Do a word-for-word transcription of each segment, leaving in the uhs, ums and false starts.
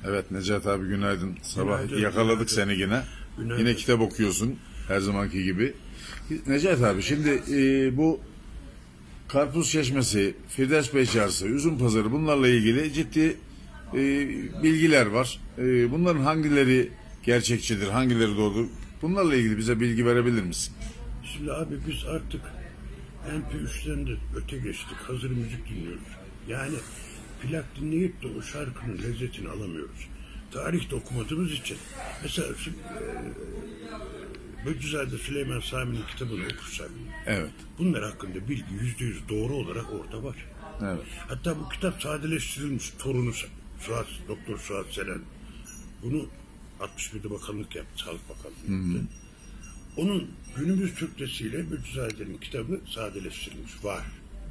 Evet Necati abi günaydın. Sabah Günaydın, yakaladık günaydın. seni yine. Günaydın. Yine kitap okuyorsun her zamanki gibi. Necati abi şimdi e, bu Karpuz Çeşmesi, Firdevs Bey Çarşısı, Üzüm Pazarı bunlarla ilgili ciddi e, bilgiler var. E, bunların hangileri gerçekçidir, hangileri doğrudur? Bunlarla ilgili bize bilgi verebilir misin? Şimdi abi biz artık M P üçten de öte geçtik. Hazır müzik dinliyoruz. Yani plak dinleyip de o şarkının lezzetini alamıyoruz. Tarihte okumadığımız için. Mesela şimdi, e, Böcüzade Süleyman Sami'nin kitabını okursak, Evet. bunlar hakkında bilgi yüzde yüz doğru olarak orada var. Evet. Hatta bu kitap sadeleştirilmiş. Torunu Suat, Doktor Suat Seren bunu altmış birde bakanlık yaptı, Sağlık Bakanlığı yaptı. Onun günümüz Türkçesiyle Böcüzade'nin kitabı sadeleştirilmiş. Var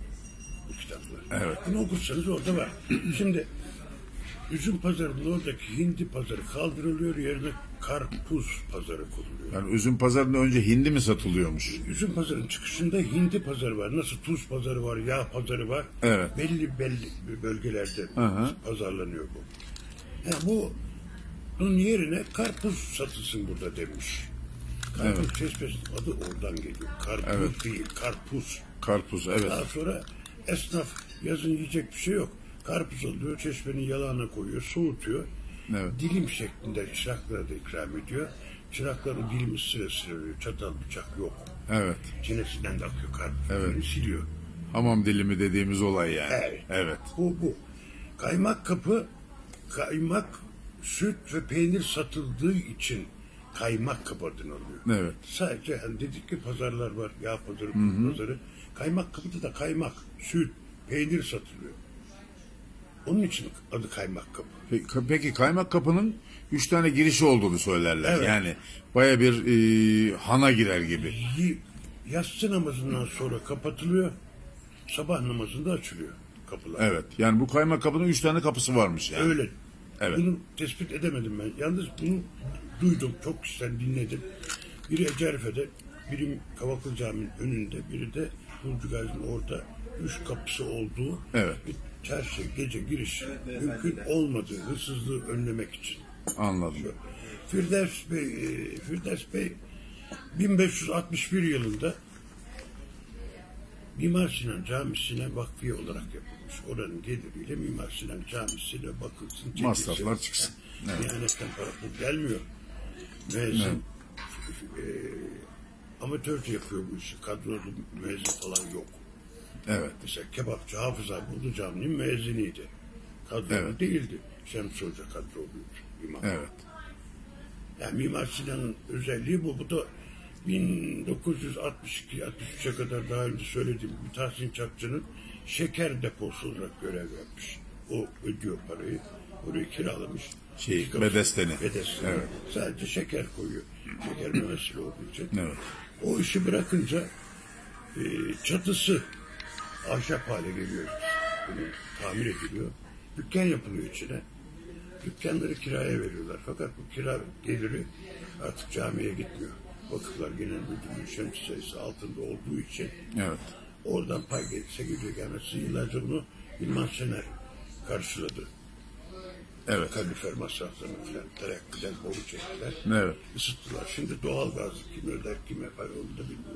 bu kitaplar. Evet. Bunu okursanız orada var. Şimdi Üzüm Pazarı'nın oradaki hindi pazarı kaldırılıyor, yerine karpuz pazarı konuluyor. Yani Üzüm Pazarı'nda önce hindi mi satılıyormuş? Üzüm Pazarı'nın çıkışında hindi pazarı var. Nasıl tuz pazarı var, yağ pazarı var. Evet. Belli belli bölgelerde Hı-hı. pazarlanıyor bu. Yani bu bunun yerine karpuz satılsın burada demiş. Karpuz evet. Çeşmesi'nin adı oradan geliyor. Karpuz evet. değil, karpuz. Karpuz, evet. Daha sonra esnaf yazın yiyecek bir şey yok. Karpuz alıyor, çeşmenin yalağına koyuyor, soğutuyor. Evet. Dilim şeklinde çıraklara da ikram ediyor. Çıraklar o dilimi sıra sıra veriyor. Çatal bıçak yok. Evet. Çenesinden de akıyor karpuz. Evet. Siliyor. Hamam dilimi dediğimiz olay yani. Evet. Evet. Bu bu. Kaymak kapı, kaymak, süt ve peynir satıldığı için kaymak kapı adını alıyor. Evet. Sadece hani dedik ki pazarlar var, yağ pazarı, pul pazarı. Kaymak kapıda da kaymak, süt, peynir satılıyor. Onun için adı kaymak kapı. Peki, peki kaymak kapının üç tane girişi olduğunu söylerler. Evet. Yani baya bir e, hana girer gibi. Yatsı namazından sonra kapatılıyor, sabah namazında açılıyor kapılar. Evet. Yani bu kaymak kapının üç tane kapısı varmış yani. Öyle. Evet. Bunu tespit edemedim ben. Yalnız bunu duydum, çok kişiden dinledim. Biri Ecerfe'de, biri Kavaklı Camii'nin önünde, biri de Burcu Gazi'nin orada üç kapısı olduğu evet. bir çarşı gece giriş mümkün olmadığı hırsızlığı önlemek için. Anladım. Firdevs Bey, Firdevs Bey bin beş yüz altmış bir yılında Mimar Sinan Camisi'ne vakfiye olarak yapılmış. Oranın geliriyle Mimar Sinan Camisi'ne bakılsın, çekilsin. Masraflar çıksın. Yani, evet. Diyanetten para bu gelmiyor. Müezzin evet. e, amatörce yapıyor bu işi. Kadrolu müezzin falan yok. Evet. Mesela kebapçı Hafız abi Ulu Camii'nin müezziniydi. Kadrolu evet. değildi. Şems Hoca kadroluydu. İmam. Evet. Yani Mimar Sinan'ın özelliği bu. Bu da bin dokuz yüz altmış iki altmış üçe kadar daha önce söylediğim bir Tahsin Çakçı'nın şeker deposu olarak görev yapmış. O ödüyor parayı. Orayı kiralamış. Şey, bedesteni. Bedesteni. Evet. Sadece şeker koyuyor. Şeker memesiyle olduğu için. Evet. O işi bırakınca e, çatısı ahşap hale geliyor. Bunu tamir ediliyor. Dükkan yapılıyor içine. Dükkanları kiraya veriyorlar. Fakat bu kira geliri artık camiye gitmiyor. Vakıflar Genel Müdürlüğü şems sayısı altında olduğu için evet. oradan pay gelirse geliyor gelmesi. Yıllarca bunu İlman Şener karşıladı. Evet. Kalifer masraflarını falan terekküden boru çektiler. Evet. Isıttılar. Şimdi doğalgaz kim öder kim yapar onu da bilmiyorum.